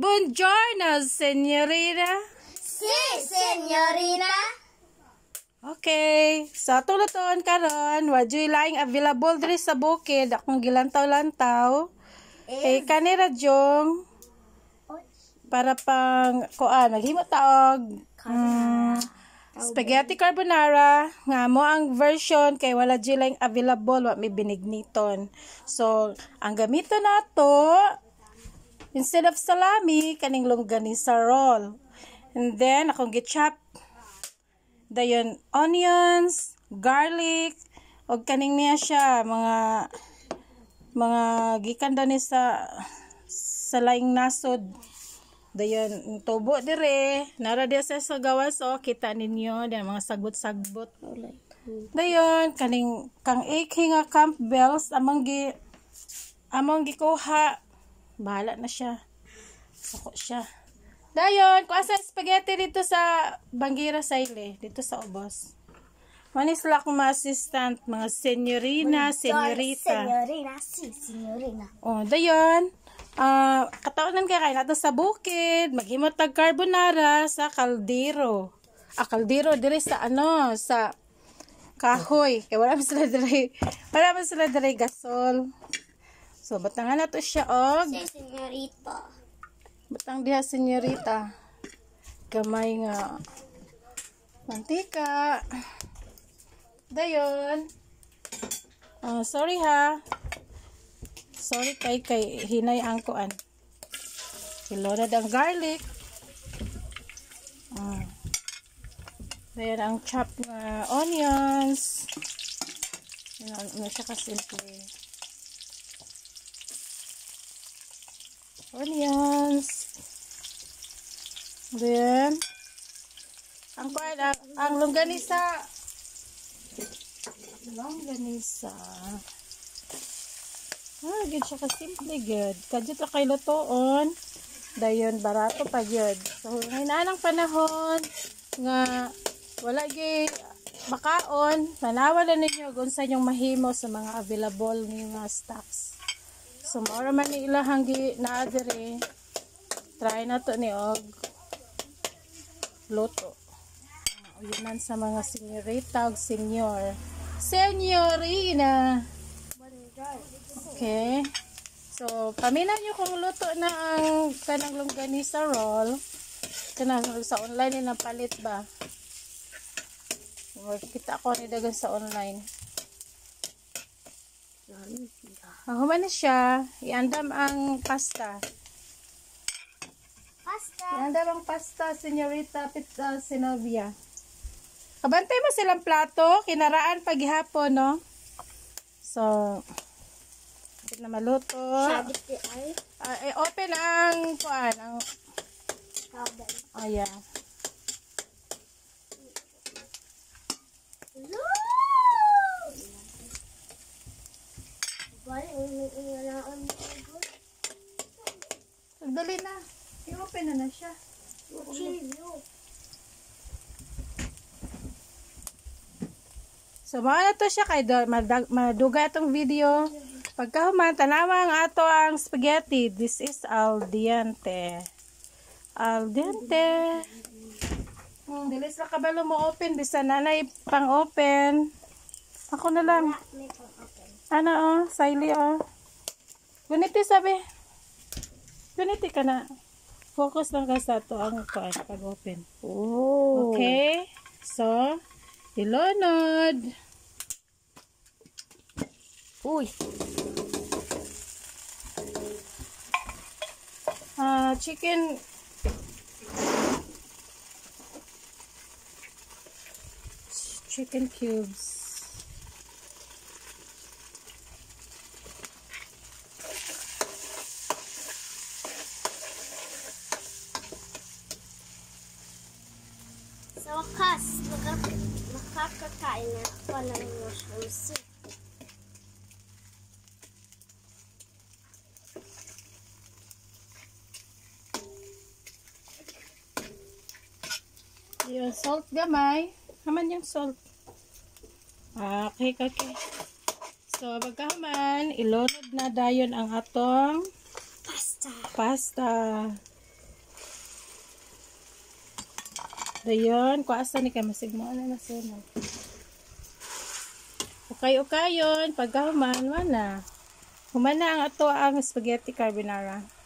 Buongiorno, signorina. Si, senyorina. Okay, sa tuluton karon, wadyoy laing available diri sa bukid akong gilantaw-lantaw. Kay kanira jong para pang kuan, naghimo taog spaghetti carbonara nga mo ang version kay wala jud laing available wa may binigniton. So, ang gamiton nato instead of salami kaning longganisa roll. And then akong gi-chop dayon onions, garlic, og kaning niya siya mga gikan daw ni sa laing nasod. Dayon tubo dire, nara dia sa gawas o kita ninyo dan mga sagbot-sagbot. Dayon kaning kang AK nga Campbell's among gikuha. Bahala na siya. Sako siya. Dayon, kung asa spaghetti dito sa Bangira Saile, dito sa Ubos. Manis lang akong mga assistant, mga senyorina, senyorita. Senyorina, si, senyorina. O, dayon, kataonan kaya nato sa bukid, maghimot tag carbonara sa kaldero. Kaldero dire sa sa kahoy. Kaya wala man sila dire gasol. So, batangan na to siya og Si, senyorita. batang diha senyorita. Gamay nga mantika. Dayon. Sorry ha. Sorry kay hinay ang kuan. Hilonad ang garlic. Dayon ang chop nga onions. Ano siya kasimple. Onions. Then, ang longganisa. Good siya ka-simple, good. Kadyo ta kay lutoon. Dayon, barato pa, good. So, ngayon ang panahon nga wala gyud makaon. Tanawa na ninyo kung sa inyong mahimo sa mga available ni mga stocks. So, maura man ni ilahang naadere. Try na to ni og luto. Uyunan sa mga senyorita og senyor. Senyorina. Okay. So, paminan nyo kung luto na ang kanang longganisa roll. Kanang sa online ni palit ba? Kita ko ni dagan sa online. Human na siya. Iandam ang pasta. Iandam ang pasta, senyorita pizza, Sinovia. Kabantay mo silang plato. Kinaraan paghihapon, no? So, kapit na maluto. Open ang kuan. Ang yeah. Dali na. I-open na siya. So, mga na to siya kay maduga itong video. Pagkahuman, tanawa ang ato ang spaghetti. This is al dente. Al dente. Dilis lang kabalo mo open. Bisa nanay pang open. Ako na lang. Ano Saili Guniti sabi. Guniti ka na. Focus lang ka sa ito ang pag-open. Oh. Okay. So, ilonod. Uy. Chicken cubes. Sa wakas, makakakain na ako ng mushroom soup. Yung salt gamay. Haman yung salt. Okay. So, pagkaman, ilunod na dayon ang atong Pasta. pasta. Dayon, kuasa ni kay masig mo na nasunog. Okay-ukayon, pagkahuman, wala. Humana ang ato ang spaghetti carbonara.